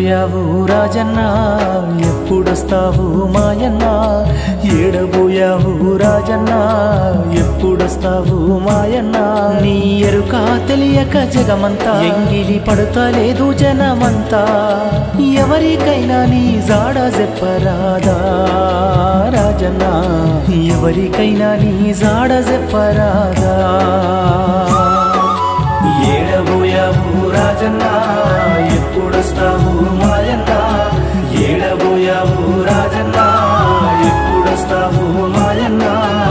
ఏడబోయావు రాజన్న ఎప్పుడొస్తావు మాయన్న ఏడబోయావు రాజన్న ఎప్పుడొస్తావు మాయన్న నీ ఎరుక తెలియక జగమంతా ఎంగిలి పడతలేదు జనమంతా ఎవరికైనా నీ జాడ చెప్పరాదా రాజన్న ఎవరికైనా నీ జాడ చెప్పరాదా ఏడబోయావు రాజన్న ఎప్పుడొస్తావు మాయన్న ఏడబోయావు రాజన్న ఎప్పుడొస్తావు మాయన్న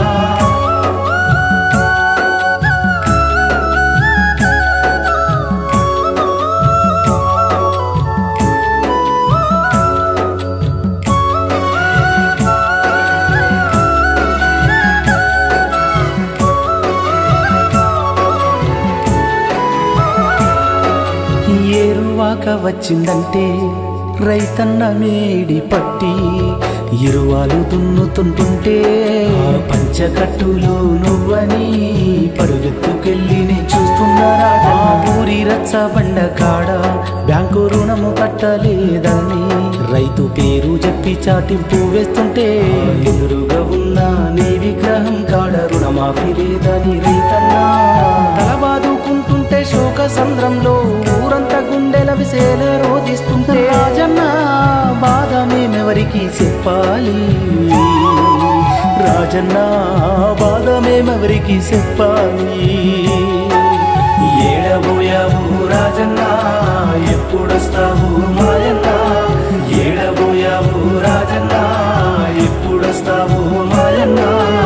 ఏరువాక వచ్చిందంటే రైతన్న మేడి పట్టి ఇరువాలు దున్నుతుంటుంటే పంచకట్టులు నువ్వని పరుగెత్తుకెళ్ళి చూస్తున్నారా ఊరి రచ్చబండ కాడ బ్యాంకు రుణము కట్టలేదని రైతు పేరు చెప్పి చాటింపు వేస్తుంటే ఎదురుగా ఉన్న నీ విగ్రహం కాడ రుణమాఫీ లేదని రైతన్నా తలబాదుకుంటుంటే శోక సంద్రంలో ఊరంతా గుండెల విసేల రోధిస్తుంటే రాజన్న బాధ మేమెవరికి చెప్పాలి రాజన్న బాధ మేమెవరికి చెప్పాలి ఏడబోయావు రాజన్న ఎప్పుడొస్తావు మాయన్న ఏడబోయావు రాజన్న ఎప్పుడొస్తావు మాయన్న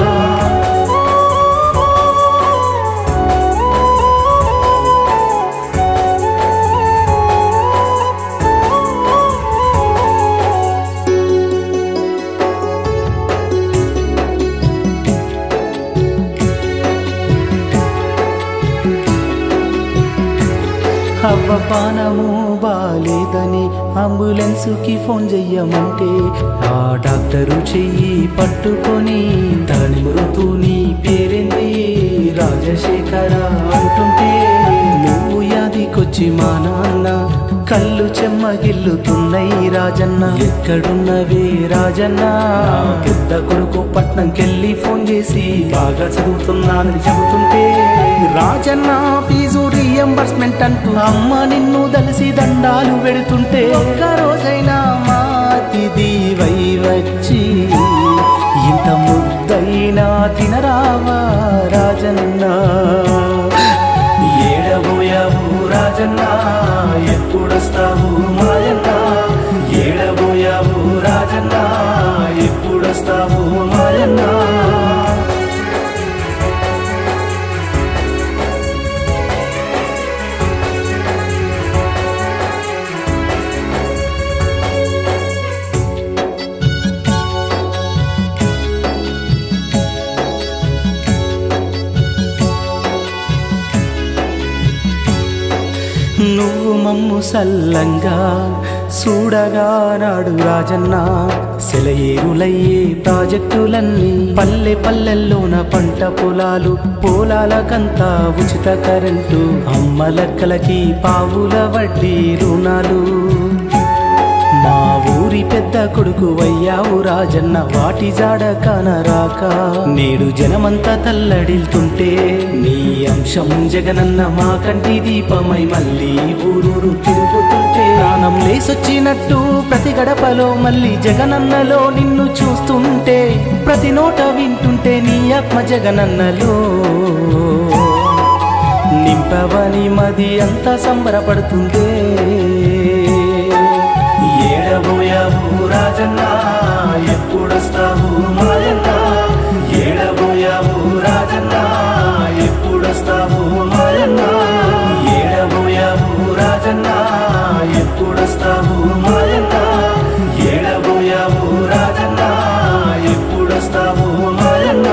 అవ్వ పానము బాలేదని అంబులెన్సుకి ఫోన్ చెయ్యమంటే ఆ డాక్టరు చెయ్యి పట్టుకొని తలనిమురుతూ నీ పేరేంది రాజశేఖర అంటుంటే నువ్వు యాదికొచ్చి మా నాన్న కళ్ళు చెమ్మగిల్లుతున్నాయి రాజన్న ఎక్కడున్నవే రాజన్న పెద్ద కొడుకు పట్నంకెళ్ళి ఫోన్ చేసి బాగా చదువుతున్నానని చెబుతుంటే రాజన్న ఫీజు రీఎంబర్స్మెంట్ అంటూ అమ్మ నిన్ను దలిసి దండాలు పెడుతుంటే ఒక్క రోజైనా మాతిది వై వచ్చి ఇంత ముద్దైనా తినరావా రాజన్న ఏడబోయావు రాజన్న ఎప్పుడొస్తావు మాయన్న ఏడబోయావు రాజన్న ఎప్పుడొస్తావు మాయన్న నువ్వు మమ్ము సల్లంగా చూడగా నాడు రాజన్న సెలయేరులయ్యే ప్రాజెక్టులన్నీ పల్లె పల్లెల్లోన పంట పొలాలు పొలాలకంతా ఉచిత కరెంటు అమ్మలక్కలకి పావుల వడ్డీ రుణాలు మా ఊరి పెద్ద కొడుకు వయ్యావు రాజన్న వాటి జాడ కానరాక నేడు జనమంతా తల్లడిల్తుంటే నీ అంశం జగనన్న మా కంటి దీపమై మళ్ళీ ఊరూరు తిరుగుతుంటే ప్రాణం లేసొచ్చినట్టు ప్రతి గడపలో మళ్ళీ జగనన్నలో నిన్ను చూస్తుంటే ప్రతి నోట వింటుంటే నీ ఆత్మ జగనన్నలో నింపవని మది అంతా సంబరపడుతుందే ఏడబోయావు రాజన్న ఎప్పుడొస్తావు మాయన్న ఏడబోయావు రాజన్న ఎప్పుడొస్తావు మాయన్న ఏడబోయావు రాజన్న ఎప్పుడొస్తావు మాయన్న ఏడబోయావు రాజన్న ఎప్పుడొస్తావు మాయన్న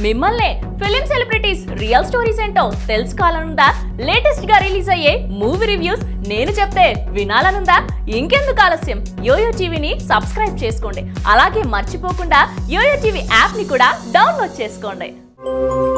మిమ్మల్నే ఫిలిం సెలబ్రిటీస్ రియల్ స్టోరీస్ ఏంటో తెలుసుకోవాలనుందా? లేటెస్ట్ గా రిలీజ్ అయ్యే మూవీ రివ్యూస్ నేను చెప్తే వినాలనుందా? ఇంకెందుకు ఆలస్యం, యోయో టీవీని సబ్స్క్రైబ్ చేసుకోండి. అలాగే మర్చిపోకుండా యోయో టీవీ యాప్ ని కూడా డౌన్లోడ్ చేసుకోండి.